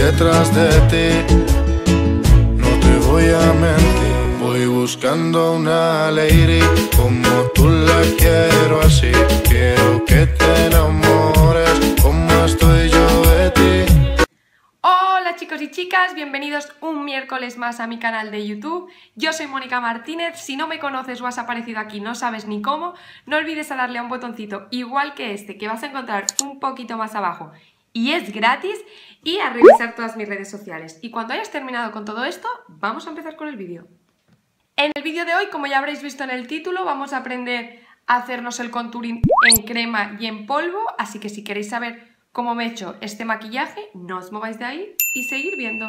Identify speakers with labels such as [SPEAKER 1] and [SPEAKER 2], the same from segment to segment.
[SPEAKER 1] detrás de ti, no te voy a mentir. Voy buscando una lady como tú la quiero así. Quiero que te enamores como estoy yo de ti.
[SPEAKER 2] Hola chicos y chicas, bienvenidos un miércoles más a mi canal de YouTube. Yo soy Mónica Martínez. Si no me conoces o has aparecido aquí, no sabes ni cómo, no olvides a darle a un botoncito igual que este que vas a encontrar un poquito más abajo y es gratis, y a revisar todas mis redes sociales. Y cuando hayas terminado con todo esto, vamos a empezar con el vídeo. En el vídeo de hoy, como ya habréis visto en el título, vamos a aprender a hacernos el contouring en crema y en polvo, así que si queréis saber cómo me he hecho este maquillaje, no os mováis de ahí y seguir viendo.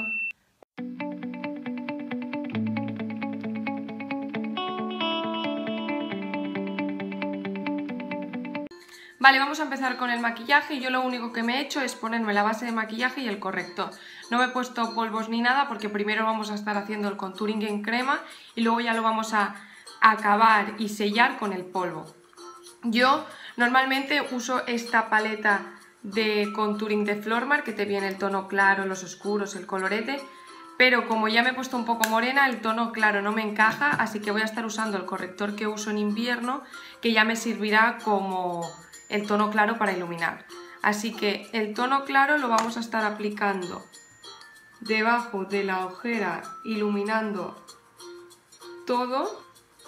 [SPEAKER 2] Vale, vamos a empezar con el maquillaje. Yo lo único que me he hecho es ponerme la base de maquillaje y el corrector. No me he puesto polvos ni nada porque primero vamos a estar haciendo el contouring en crema y luego ya lo vamos a acabar y sellar con el polvo. Yo normalmente uso esta paleta de contouring de Flormar, que te viene el tono claro, los oscuros, el colorete, pero como ya me he puesto un poco morena, el tono claro no me encaja, así que voy a estar usando el corrector que uso en invierno, que ya me servirá como el tono claro para iluminar. Así que el tono claro lo vamos a estar aplicando debajo de la ojera, iluminando todo,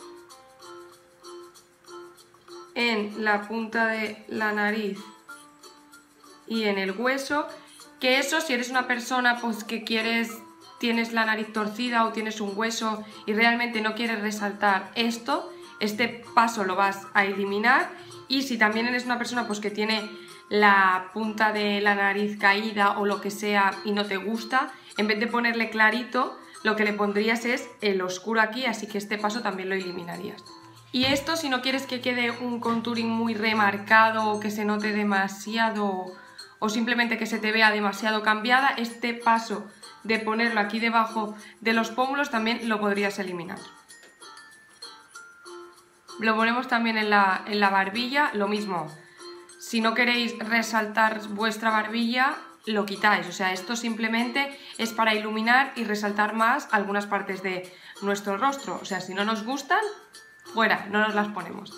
[SPEAKER 2] en la punta de la nariz y en el hueso, que eso, si eres una persona pues que tienes la nariz torcida o tienes un hueso y realmente no quieres resaltar esto, este paso lo vas a eliminar. Y si también eres una persona pues que tiene la punta de la nariz caída o lo que sea y no te gusta, en vez de ponerle clarito, lo que le pondrías es el oscuro aquí, así que este paso también lo eliminarías. Y esto, si no quieres que quede un contouring muy remarcado o que se note demasiado o simplemente que se te vea demasiado cambiada, este paso de ponerlo aquí debajo de los pómulos también lo podrías eliminar. Lo ponemos también en la barbilla, lo mismo. Si no queréis resaltar vuestra barbilla, lo quitáis. O sea, esto simplemente es para iluminar y resaltar más algunas partes de nuestro rostro. O sea, si no nos gustan, fuera, no nos las ponemos.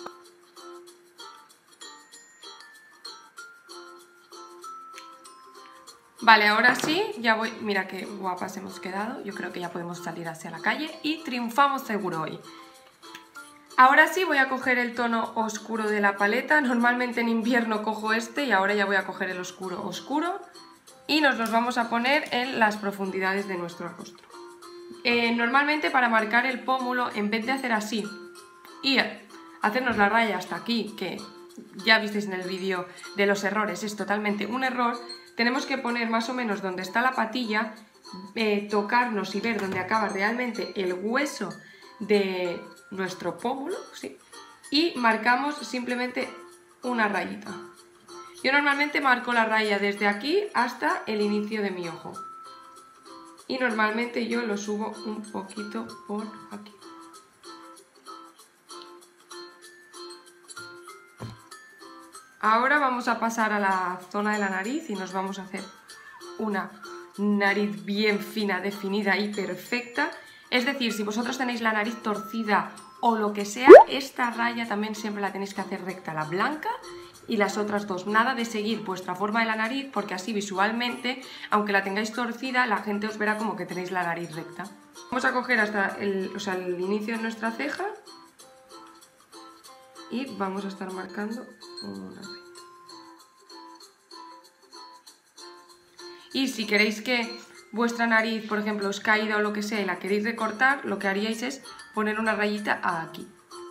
[SPEAKER 2] Vale, ahora sí, ya voy... Mira qué guapas hemos quedado. Yo creo que ya podemos salir hacia la calle y triunfamos seguro hoy. Ahora sí voy a coger el tono oscuro de la paleta. Normalmente en invierno cojo este y ahora ya voy a coger el oscuro oscuro. Y nos los vamos a poner en las profundidades de nuestro rostro. Normalmente para marcar el pómulo, en vez de hacer así y hacernos la raya hasta aquí, que ya visteis en el vídeo de los errores, es totalmente un error, tenemos que poner más o menos donde está la patilla, tocarnos y ver dónde acaba realmente el hueso de nuestro pómulo, ¿sí? Y marcamos simplemente una rayita. Yo normalmente marco la raya desde aquí hasta el inicio de mi ojo. Y normalmente yo lo subo un poquito por aquí. Ahora vamos a pasar a la zona de la nariz y nos vamos a hacer una nariz bien fina, definida y perfecta. Es decir, si vosotros tenéis la nariz torcida o lo que sea, esta raya también siempre la tenéis que hacer recta, la blanca y las otras dos. Nada de seguir vuestra forma de la nariz, porque así visualmente, aunque la tengáis torcida, la gente os verá como que tenéis la nariz recta. Vamos a coger hasta el inicio de nuestra ceja y vamos a estar marcando una raya. Y si queréis que vuestra nariz, por ejemplo, os caída o lo que sea y la queréis recortar, lo que haríais es poner una rayita aquí.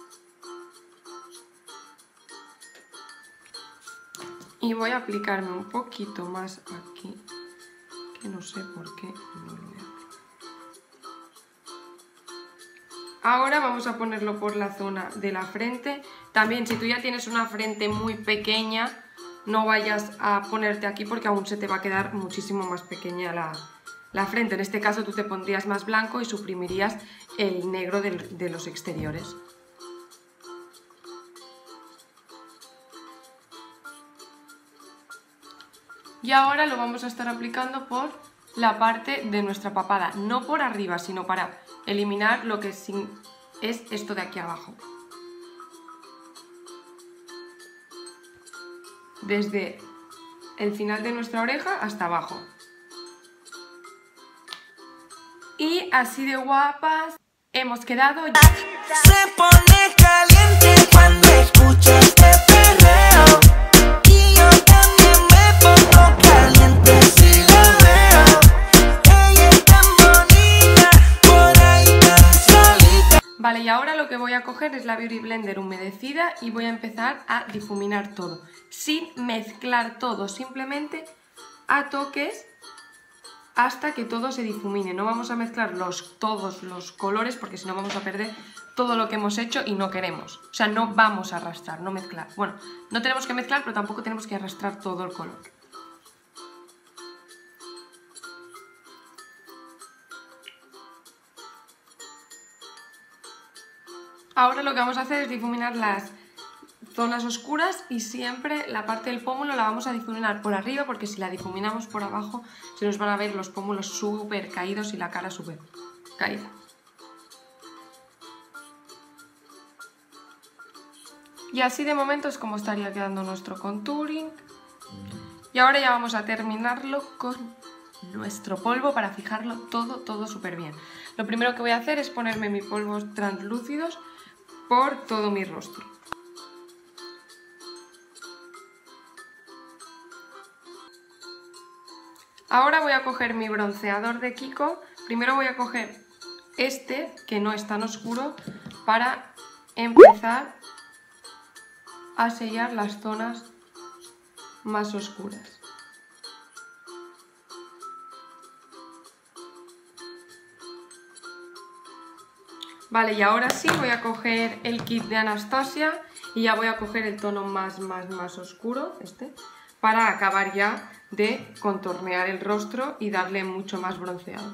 [SPEAKER 2] Y voy a aplicarme un poquito más aquí, que no sé por qué no lo voy a aplicar. Ahora vamos a ponerlo por la zona de la frente. También, si tú ya tienes una frente muy pequeña, no vayas a ponerte aquí porque aún se te va a quedar muchísimo más pequeña la frente. En este caso tú te pondrías más blanco y suprimirías el negro de los exteriores. Y ahora lo vamos a estar aplicando por la parte de nuestra papada, no por arriba, sino para eliminar lo que es esto de aquí abajo. Desde el final de nuestra oreja hasta abajo. Y así de guapas hemos quedado.
[SPEAKER 3] Se pone caliente cuando escucha este perreo. Y yo también me pongo caliente si la veo. Ella es tan bonita, por ahí tan solita.
[SPEAKER 2] Vale, y ahora lo que voy a coger es la Beauty Blender humedecida y voy a empezar a difuminar todo. Sin mezclar todo, simplemente a toques hasta que todo se difumine. No vamos a mezclar todos los colores porque si no vamos a perder todo lo que hemos hecho y no queremos. O sea, no vamos a arrastrar, no mezclar. Bueno, no tenemos que mezclar, pero tampoco tenemos que arrastrar todo el color. Ahora lo que vamos a hacer es difuminar las zonas oscuras y siempre la parte del pómulo la vamos a difuminar por arriba porque si la difuminamos por abajo se nos van a ver los pómulos súper caídos y la cara súper caída. Y así de momento es como estaría quedando nuestro contouring. Y ahora ya vamos a terminarlo con nuestro polvo para fijarlo todo súper bien. Lo primero que voy a hacer es ponerme mis polvos translúcidos por todo mi rostro. Ahora voy a coger mi bronceador de Kiko. Primero voy a coger este, que no es tan oscuro, para empezar a sellar las zonas más oscuras. Vale, y ahora sí voy a coger el kit de Anastasia y ya voy a coger el tono más oscuro, este, para acabar ya de contornear el rostro y darle mucho más bronceado.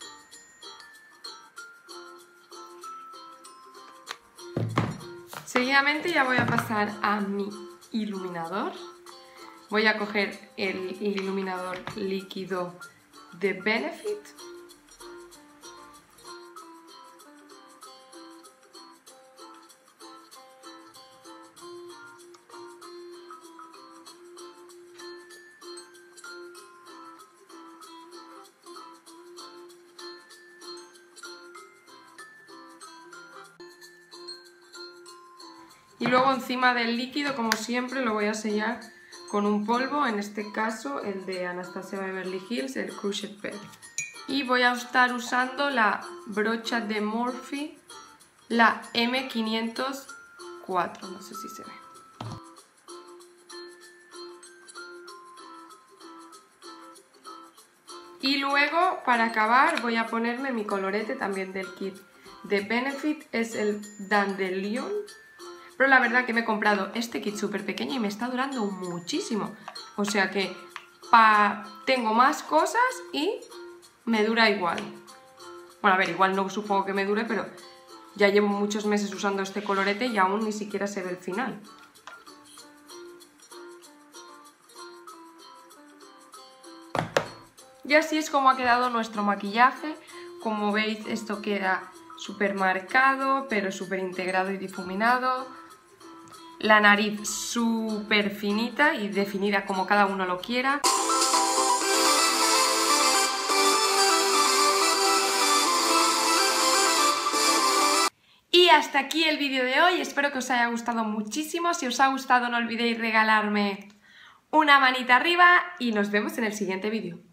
[SPEAKER 2] Seguidamente ya voy a pasar a mi iluminador. Voy a coger el iluminador líquido de Benefit. Y luego encima del líquido, como siempre, lo voy a sellar con un polvo, en este caso el de Anastasia Beverly Hills, el Crushed Pearl. Y voy a estar usando la brocha de Morphe, la M504, no sé si se ve. Y luego, para acabar, voy a ponerme mi colorete también del kit de Benefit, es el Dandelion. Pero la verdad que me he comprado este kit súper pequeño y me está durando muchísimo. O sea que tengo más cosas y me dura igual. Bueno, a ver, igual no supongo que me dure, pero ya llevo muchos meses usando este colorete y aún ni siquiera se ve el final. Y así es como ha quedado nuestro maquillaje. Como veis, esto queda súper marcado, pero súper integrado y difuminado. La nariz súper finita y definida como cada uno lo quiera. Y hasta aquí el vídeo de hoy, espero que os haya gustado muchísimo. Si os ha gustado no olvidéis regalarme una manita arriba y nos vemos en el siguiente vídeo.